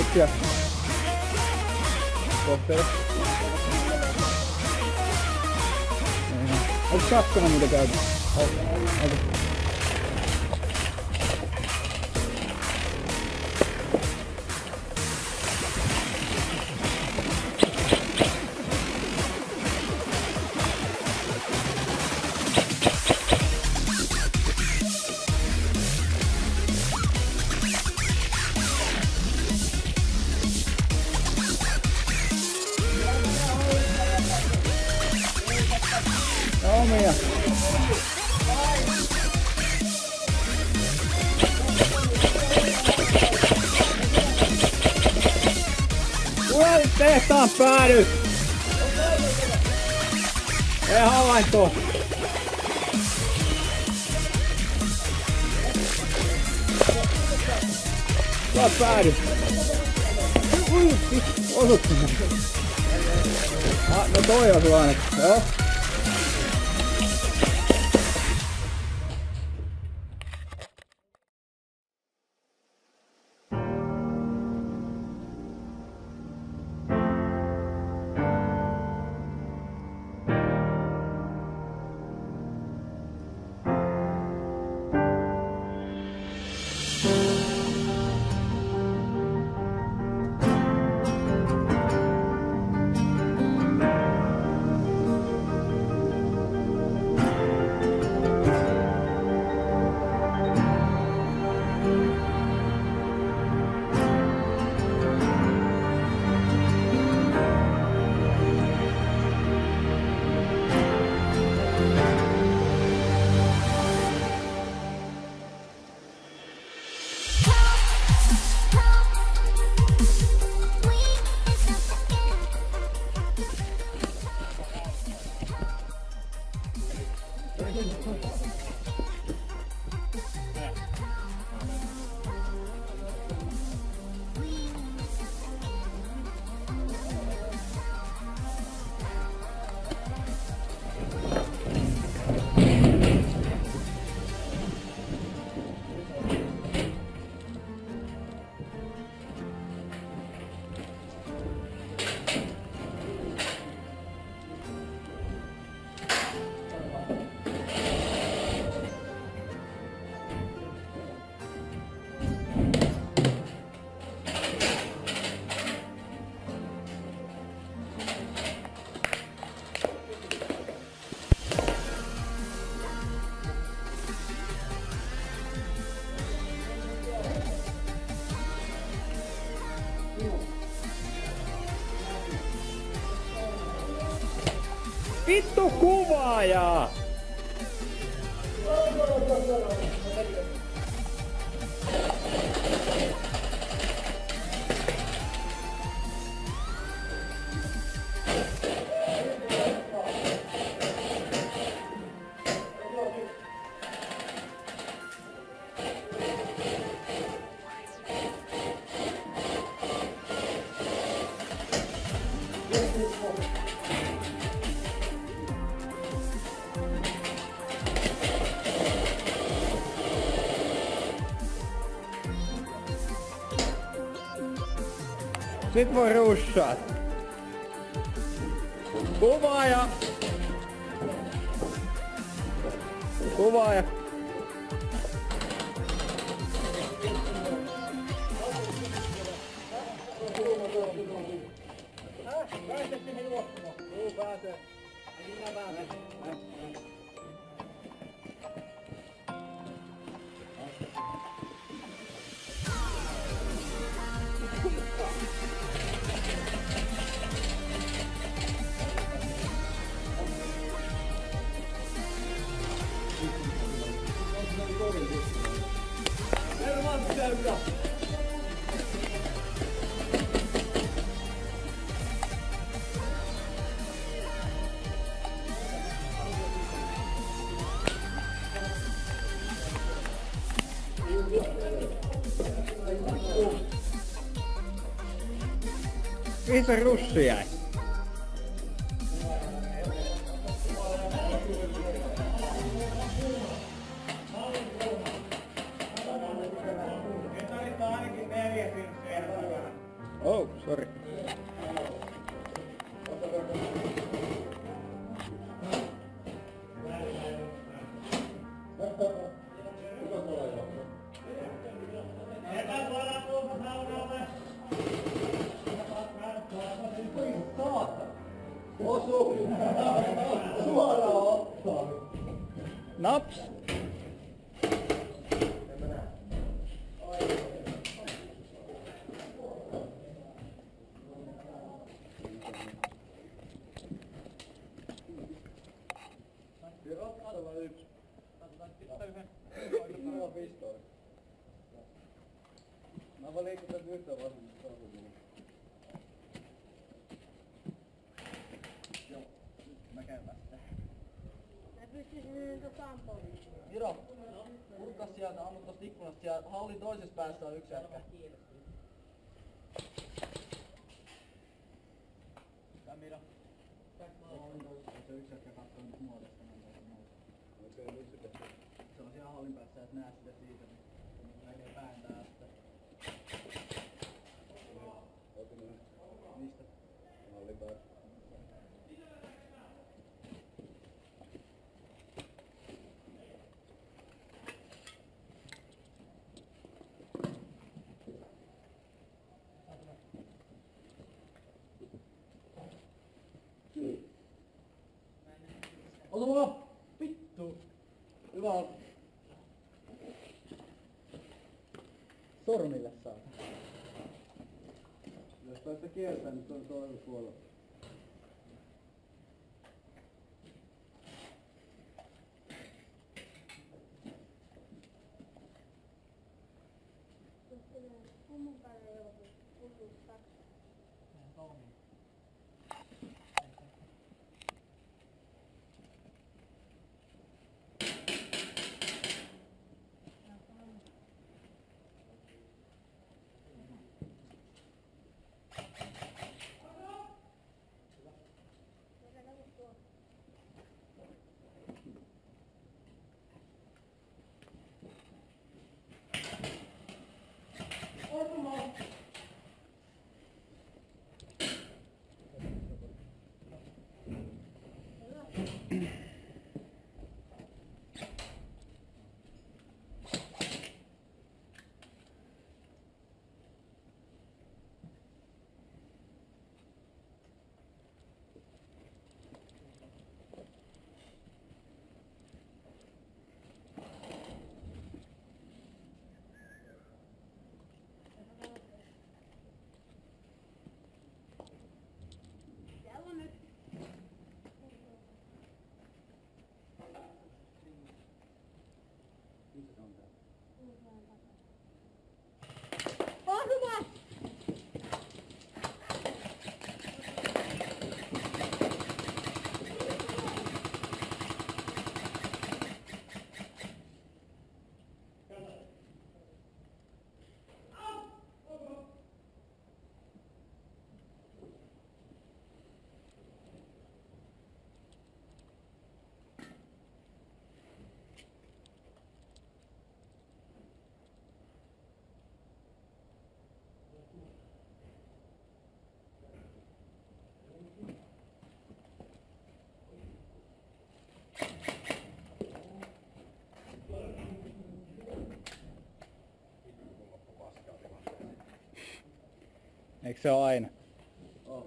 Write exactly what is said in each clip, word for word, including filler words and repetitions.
Äkkiä. Kohteelle. Onko kakkona mitä käytä? Oota. Omia. Tule tehtaan päädyt! Ei havaintoa! Tule päädyt! Osuttu! Ah, no toi osuu ainakin, joo. Vittu kuvaaja! Sit voi russaa. Kuvaaja! Kuvaaja! Pääsette juoksumaan. Juu, pääsee. Minä pääsen. Mihin se russi jäi? Oh, sorry. Osu! Suoraan ottaa! Naps! Mä vaan liikun tästä yhtään vasemmasta. Joo, nyt mä käyn tästä. Mä pystyisin nyt sampoon. Viro, purkaa sieltä, ammut tosta ikkunasta. Siellä hallin toisessa päässä on yksi jätkä. Tää Miro. Se yksi jätkä katsoo nyt muodosta. Se on siellä hallin päässä, et näe sitä siitä. Näkee pään tästä. Mistä? Hallin päässä. Ota mulla! Vittu! Hyvä on. Sormille saa. Jos päästä kiertää, niin se on toinen puolella. Kummun päälle joku kuuluu taksa. Osuma! Eikö se ole aina? On.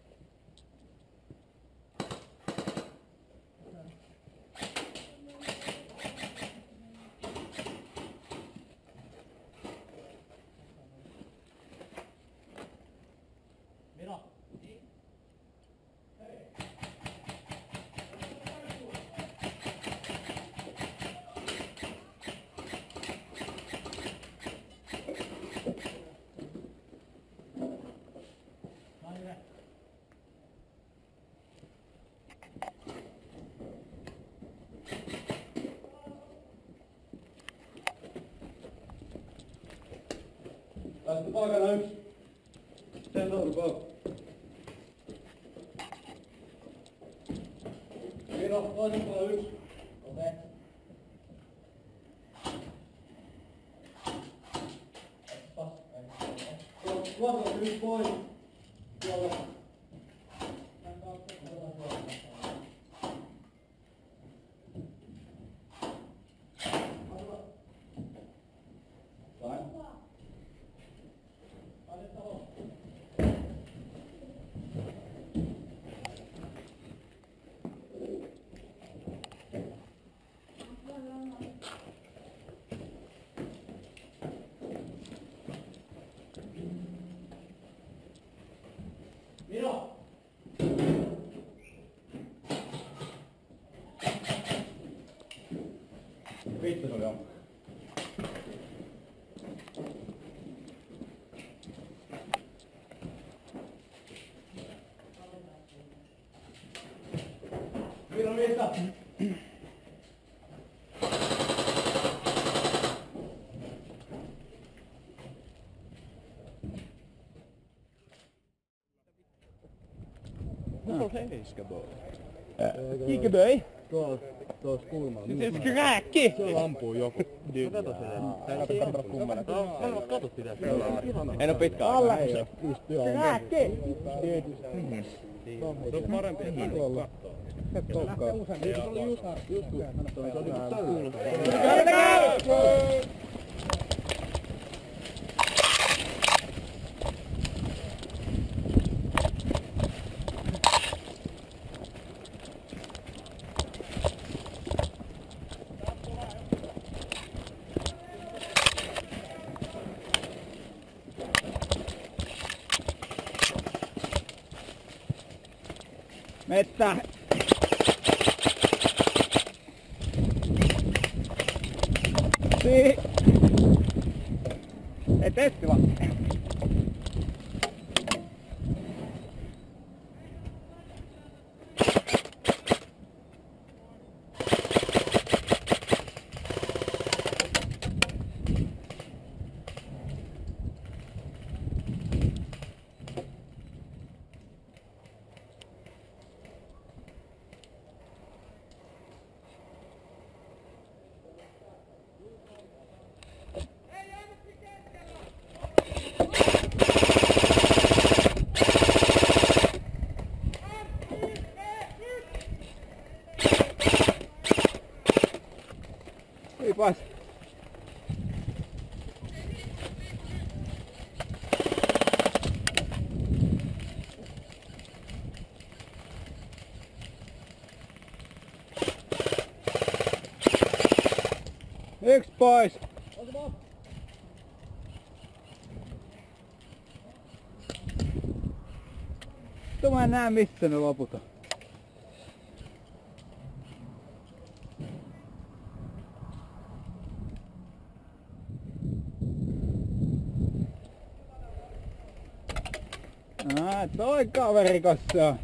Miro. Päästä paikalla yksi. Sen on go. Viro, toisen puolella yksi. Ote. Pas. Tuolta nyt pois. Tuolta. Miro! Vittu se oli on. Miro, mistä? Hoeveel zijn deze kabel? Kiekeböi. Tuolla, tuossa kulmalla. Se on kräkki. Siellä ampuu joku. Kato sitä. Kato, kato sitä. En oo pitkään aikaa. Kräkki. Se on parempi, että hän kattoo. Se tokkaa. Se oli just kun se oli kuullut. Mettä. Si. Ei testi vaan. Pas. Yksi pois. Tuo mä en näe missä ne loput on. Ah, toi kaverikos se on.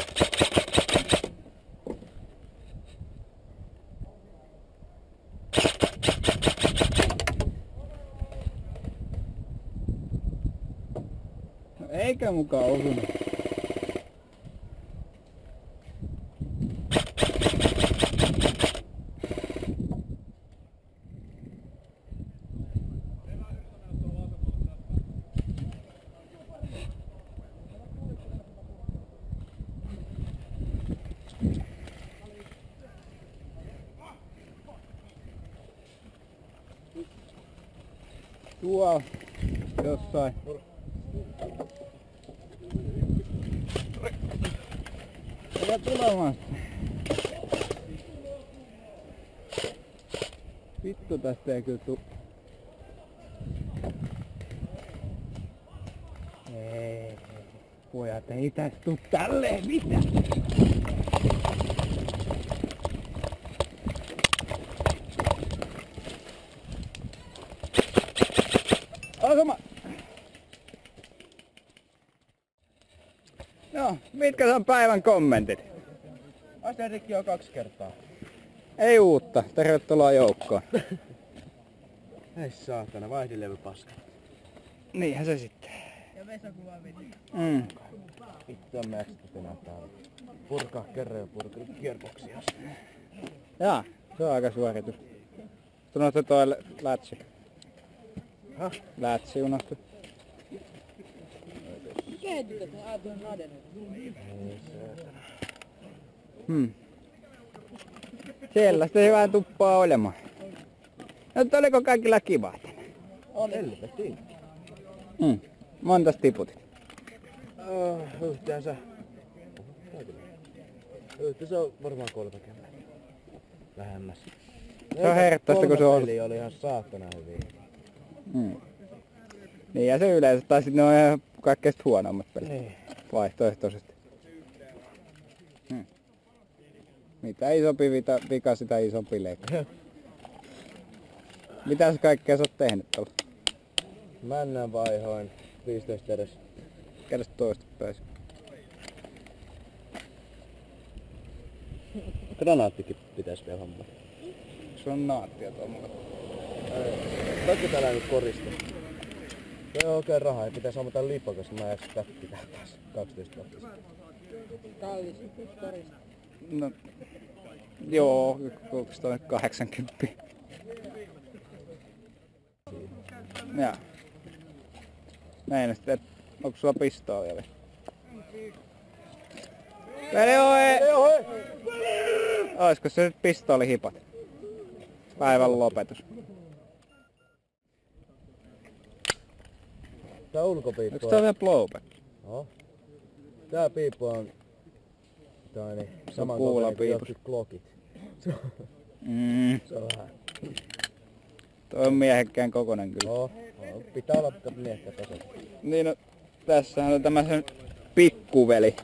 No eikä mukaan osunut. Tuolla jossain. Älä tulemaan. Vittu tästä ei kyllä tuu. Ei, pojat ei tästä tuu tälleen mitään. Asuma! No, mitkä on päivän kommentit? Asia rikki jo kaksi kertaa. Ei uutta, tervetuloa joukkoon. Ei saatana, vaihdilevy paska. Niinhän se sitten. Ja Vesa kuvaa veti. Mm. Vittu on mäkstä tänään täällä. Purkaa kerran ja purkaa gearboxia. Jaa, se on aika suoritus. Unohtu toi lätsi. Häh? Lätsi unohtu. kehittyy, että aat on raden. Hmm. Sellaista hyvää tuppaa olemaan. No oliko kaikilla kivaa tänään? On helvetin. Hmm. Montas tiputit? Uh, yhteensä. Yhteensä on varmaan kolmekymmentä. Vähemmäs. Se on herttaista kun se on. Peli oli ihan saatana hyviä. Hmm. Niin ja se yleensä, tai sitten ne on ihan kaikkein huonommat pelit. Niin. Vaihtoehtoisesti. Hmm. Mitä isompi vita, vika, sitä isompi leikki. Mitäs kaikkea sä oot tehnyt tuolla? Männän vaihoin viisitoista edes. Käydäs toista päässä. Granaattikin pitäis vielä hommata. Se on naattia tuolla. Kaikki täällä nyt korista. Se on oikein rahaa, ei pitäis hommata lipo, koska mä jaksa tätä pitää taas kaksitoista vuotta. Kallis, korista. No, joo, onko toi kahdeksankymmentä? Jaa. Näin sitten, onko sulla pistoolia vielä? Veli ohe! Oisko se nyt pistoolihipat? Päivän lopetus. Tää ulkopiippu Onko tää vielä blowback? No. Tää piippu on tää niin saman kokoinen kuin jotkut klokit. Mm. Se on vähän. Toi on miehekkään kokonen kyllä. No, no pitää olla miehekkään tasolla. Niin no, tässähän on tämä sen pikkuveli.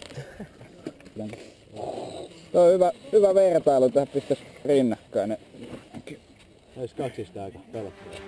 Tuo on hyvä, hyvä vertailu, tähän pistäis rinnakkain. Ois kaksista aika pelottavaa.